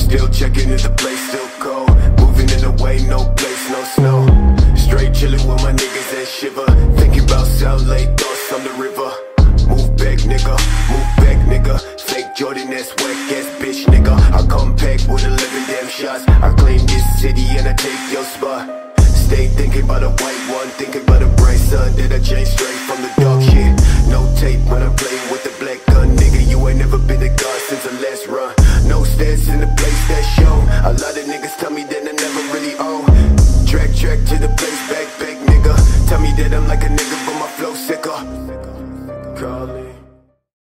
Still checking if the place still cold. Moving in the way, no place, no snow. Straight chilling with my niggas that shiver. Thinking about South Lake, thoughts on the river. Move back, nigga.